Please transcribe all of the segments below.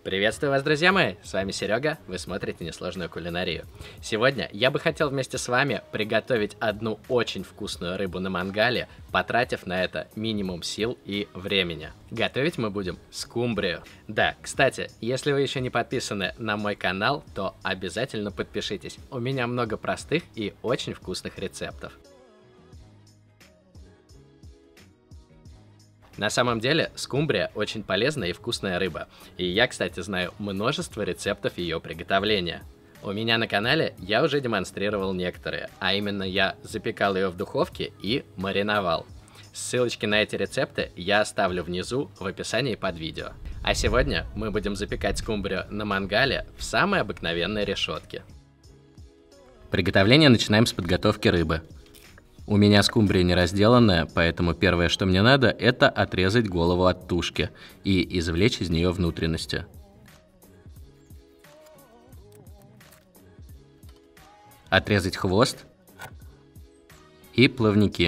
Приветствую вас, друзья мои! С вами Серега, вы смотрите «Несложную кулинарию». Сегодня я бы хотел вместе с вами приготовить одну очень вкусную рыбу на мангале, потратив на это минимум сил и времени. Готовить мы будем скумбрию. Да, кстати, если вы еще не подписаны на мой канал, то обязательно подпишитесь. У меня много простых и очень вкусных рецептов. На самом деле, скумбрия очень полезная и вкусная рыба, и я, кстати, знаю множество рецептов ее приготовления. У меня на канале я уже демонстрировал некоторые, а именно я запекал ее в духовке и мариновал. Ссылочки на эти рецепты я оставлю внизу в описании под видео. А сегодня мы будем запекать скумбрию на мангале в самой обыкновенной решетке. Приготовление начинаем с подготовки рыбы. У меня скумбрия не разделанная, поэтому первое, что мне надо, это отрезать голову от тушки и извлечь из нее внутренности. Отрезать хвост и плавники.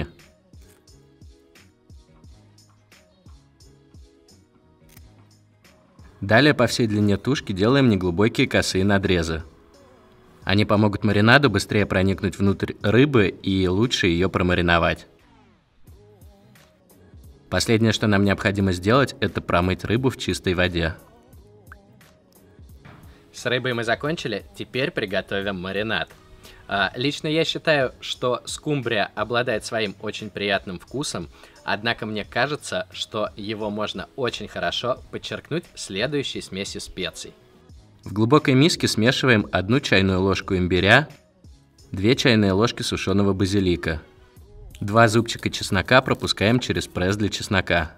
Далее по всей длине тушки делаем неглубокие косые надрезы. Они помогут маринаду быстрее проникнуть внутрь рыбы и лучше ее промариновать. Последнее, что нам необходимо сделать, это промыть рыбу в чистой воде. С рыбой мы закончили, теперь приготовим маринад. Лично я считаю, что скумбрия обладает своим очень приятным вкусом, однако мне кажется, что его можно очень хорошо подчеркнуть следующей смесью специй. В глубокой миске смешиваем 1 чайную ложку имбиря, 2 чайные ложки сушеного базилика, 2 зубчика чеснока пропускаем через пресс для чеснока.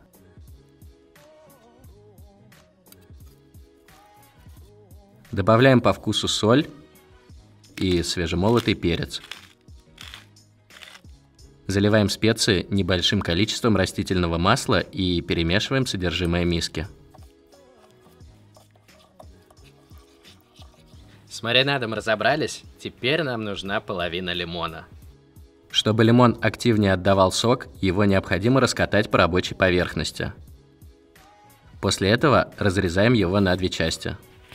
Добавляем по вкусу соль и свежемолотый перец. Заливаем специи небольшим количеством растительного масла и перемешиваем содержимое миски. С маринадом разобрались, теперь нам нужна половина лимона. Чтобы лимон активнее отдавал сок, его необходимо раскатать по рабочей поверхности. После этого разрезаем его на 2 части.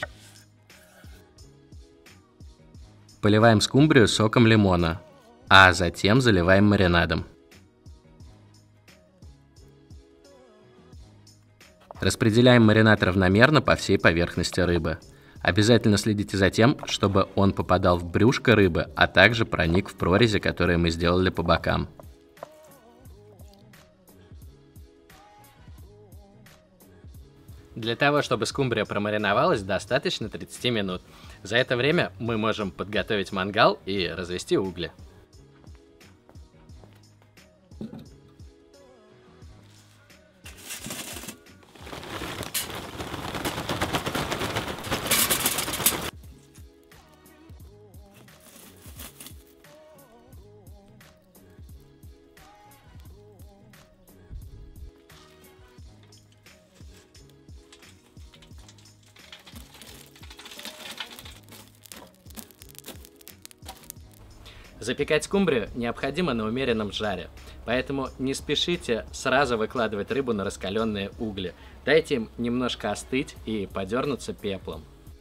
Поливаем скумбрию соком лимона, а затем заливаем маринадом. Распределяем маринад равномерно по всей поверхности рыбы. Обязательно следите за тем, чтобы он попадал в брюшко рыбы, а также проник в прорези, которые мы сделали по бокам. Для того, чтобы скумбрия промариновалась, достаточно 30 минут. За это время мы можем подготовить мангал и развести угли. Запекать скумбрию необходимо на умеренном жаре, поэтому не спешите сразу выкладывать рыбу на раскаленные угли. Дайте им немножко остыть и подернуться пеплом.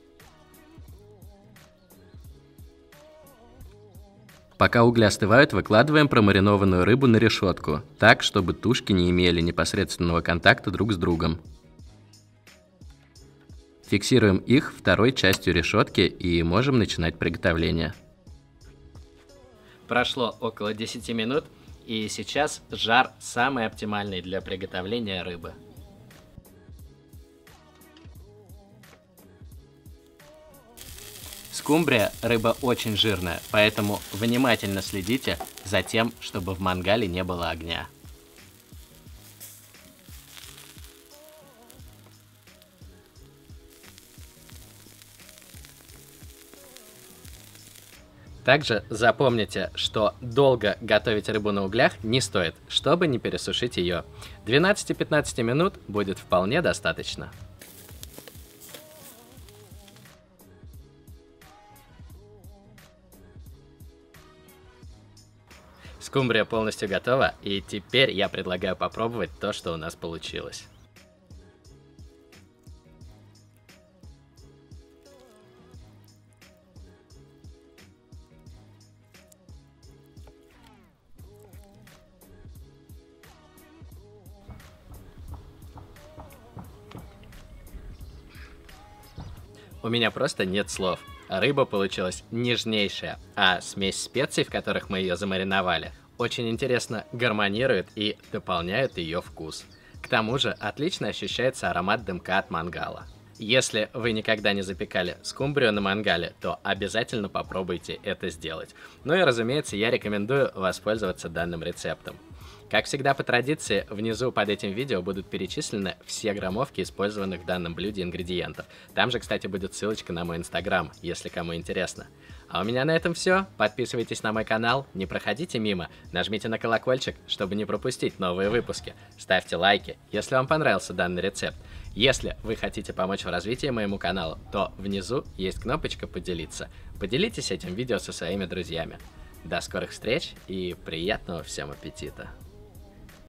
Пока угли остывают, выкладываем промаринованную рыбу на решетку, так, чтобы тушки не имели непосредственного контакта друг с другом. Фиксируем их второй частью решетки и можем начинать приготовление. Прошло около 10 минут, и сейчас жар самый оптимальный для приготовления рыбы. Скумбрия – рыба очень жирная, поэтому внимательно следите за тем, чтобы в мангале не было огня. Также запомните, что долго готовить рыбу на углях не стоит, чтобы не пересушить ее. 12-15 минут будет вполне достаточно. Скумбрия полностью готова, и теперь я предлагаю попробовать то, что у нас получилось. У меня просто нет слов. Рыба получилась нежнейшая, а смесь специй, в которых мы ее замариновали, очень интересно гармонирует и дополняет ее вкус. К тому же отлично ощущается аромат дымка от мангала. Если вы никогда не запекали скумбрию на мангале, то обязательно попробуйте это сделать. Ну и разумеется, я рекомендую воспользоваться данным рецептом. Как всегда по традиции, внизу под этим видео будут перечислены все граммовки использованных в данном блюде ингредиентов. Там же, кстати, будет ссылочка на мой инстаграм, если кому интересно. А у меня на этом все. Подписывайтесь на мой канал, не проходите мимо, нажмите на колокольчик, чтобы не пропустить новые выпуски. Ставьте лайки, если вам понравился данный рецепт. Если вы хотите помочь в развитии моему каналу, то внизу есть кнопочка «Поделиться». Поделитесь этим видео со своими друзьями. До скорых встреч и приятного всем аппетита!